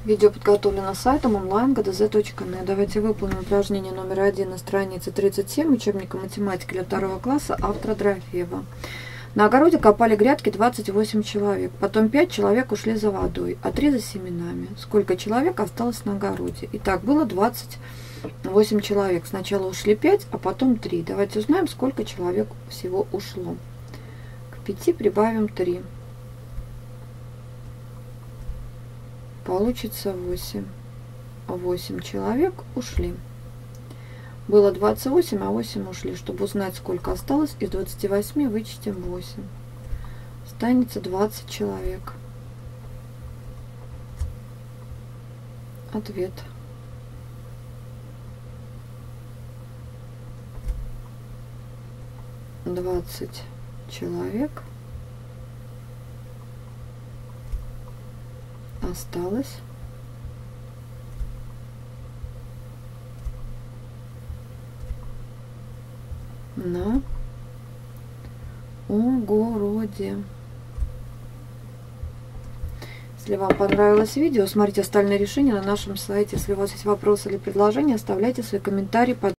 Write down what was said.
Видео подготовлено сайтом online.gdz.net. Давайте выполним упражнение номер 1 на странице 37 учебника математики для 2 класса автора Дорофеева. На огороде копали грядки 28 человек, потом 5 человек ушли за водой, а 3 за семенами. Сколько человек осталось на огороде? Итак, было 28 человек. Сначала ушли 5, а потом 3. Давайте узнаем, сколько человек всего ушло. К 5 прибавим 3. Получится 8. 8 человек ушли. Было 28, а 8 ушли. Чтобы узнать, сколько осталось, из 28 вычтем 8. Останется 20 человек. Ответ. Двадцать человек осталось на огороде. Если вам понравилось видео, смотрите остальные решения на нашем сайте. Если у вас есть вопросы или предложения, оставляйте свои комментарии под